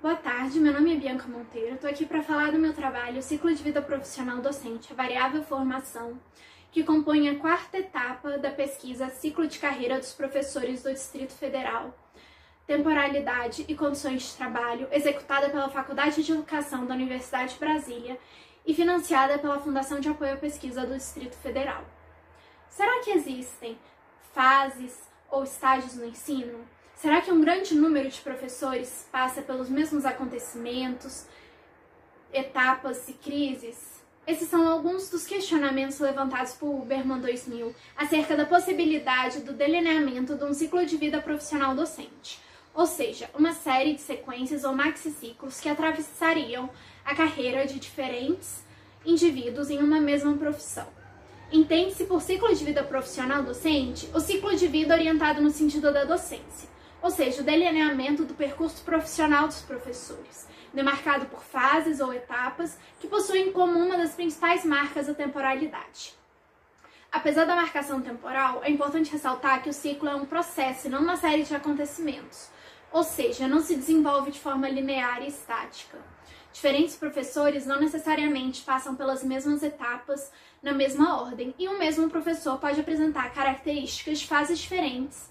Boa tarde, meu nome é Bianca Monteiro, estou aqui para falar do meu trabalho Ciclo de Vida Profissional Docente, a Variável Formação, que compõe a 4ª etapa da pesquisa Ciclo de Carreira dos Professores do Distrito Federal, Temporalidade e Condições de Trabalho, executada pela Faculdade de Educação da Universidade de Brasília e financiada pela Fundação de Apoio à Pesquisa do Distrito Federal. Será que existem fases ou estágios no ensino? Será que um grande número de professores passa pelos mesmos acontecimentos, etapas e crises? Esses são alguns dos questionamentos levantados por Huberman 2000 acerca da possibilidade do delineamento de um ciclo de vida profissional docente, ou seja, uma série de sequências ou maxiciclos que atravessariam a carreira de diferentes indivíduos em uma mesma profissão. Entende-se por ciclo de vida profissional docente o ciclo de vida orientado no sentido da docência, ou seja, o delineamento do percurso profissional dos professores, demarcado por fases ou etapas que possuem como uma das principais marcas a temporalidade. Apesar da marcação temporal, é importante ressaltar que o ciclo é um processo e não uma série de acontecimentos, ou seja, não se desenvolve de forma linear e estática. Diferentes professores não necessariamente passam pelas mesmas etapas na mesma ordem, e o mesmo professor pode apresentar características de fases diferentes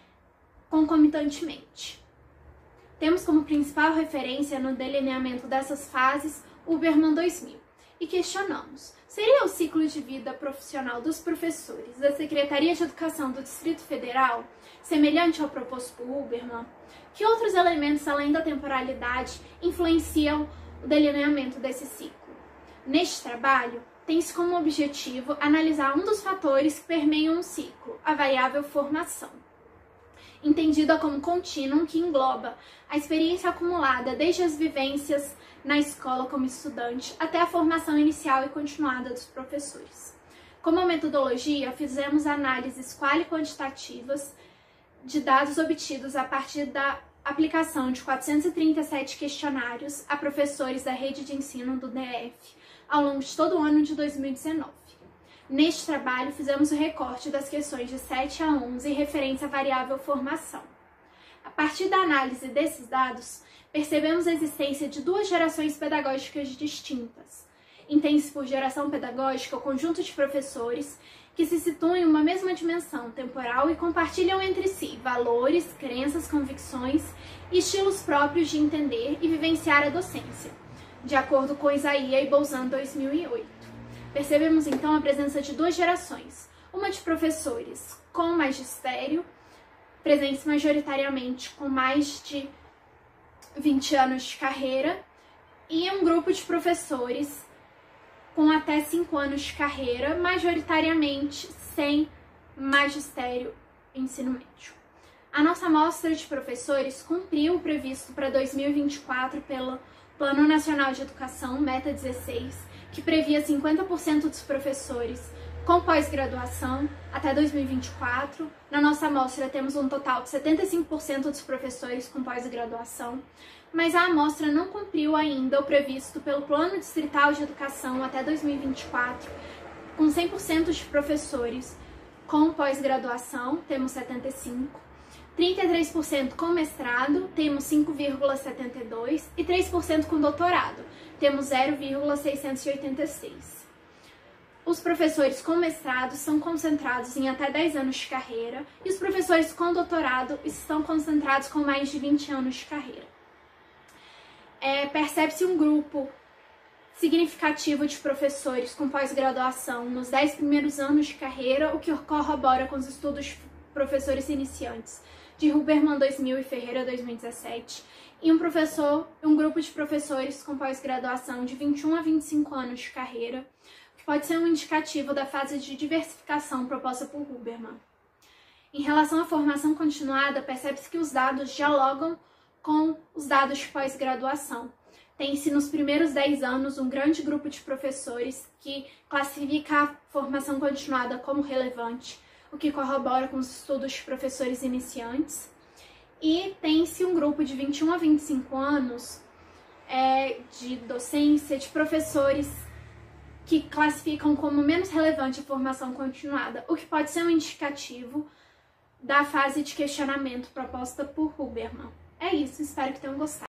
concomitantemente. Temos como principal referência no delineamento dessas fases Huberman 2000 e questionamos: seria o ciclo de vida profissional dos professores da Secretaria de Educação do Distrito Federal semelhante ao proposto por Huberman? Que outros elementos além da temporalidade influenciam o delineamento desse ciclo? Neste trabalho, tem-se como objetivo analisar um dos fatores que permeiam o ciclo, a variável formação, entendida como contínuo que engloba a experiência acumulada desde as vivências na escola como estudante até a formação inicial e continuada dos professores. Como metodologia, fizemos análises quali-quantitativas de dados obtidos a partir da aplicação de 437 questionários a professores da rede de ensino do DF ao longo de todo o ano de 2019. Neste trabalho, fizemos o recorte das questões de 7 a 11 referentes à variável formação. A partir da análise desses dados, percebemos a existência de duas gerações pedagógicas distintas. Entende-se por geração pedagógica o conjunto de professores que se situam em uma mesma dimensão temporal e compartilham entre si valores, crenças, convicções e estilos próprios de entender e vivenciar a docência, de acordo com Isaia e Bolzan 2008. Percebemos então a presença de duas gerações, uma de professores com magistério, presentes majoritariamente com mais de 20 anos de carreira, e um grupo de professores com até 5 anos de carreira, majoritariamente sem magistério e ensino médio. A nossa amostra de professores cumpriu o previsto para 2024 pelo Plano Nacional de Educação, Meta 16, que previa 50% dos professores com pós-graduação até 2024. Na nossa amostra temos um total de 75% dos professores com pós-graduação, mas a amostra não cumpriu ainda o previsto pelo Plano Distrital de Educação até 2024, com 100% de professores com pós-graduação, temos 75%, 33% com mestrado, temos 5,72%, e 3% com doutorado, temos 0,686. Os professores com mestrado são concentrados em até 10 anos de carreira e os professores com doutorado estão concentrados com mais de 20 anos de carreira. Percebe-se um grupo significativo de professores com pós-graduação nos 10 primeiros anos de carreira, o que corrobora com os estudos de professores iniciantes de Huberman 2000 e Ferreira 2017, e um grupo de professores com pós-graduação de 21 a 25 anos de carreira, que pode ser um indicativo da fase de diversificação proposta por Huberman. Em relação à formação continuada, percebe-se que os dados dialogam com os dados de pós-graduação. Tem-se nos primeiros 10 anos um grande grupo de professores que classifica a formação continuada como relevante, o que corrobora com os estudos de professores iniciantes, e tem-se um grupo de 21 a 25 anos de docência de professores que classificam como menos relevante a formação continuada, o que pode ser um indicativo da fase de questionamento proposta por Huberman. É isso, espero que tenham gostado.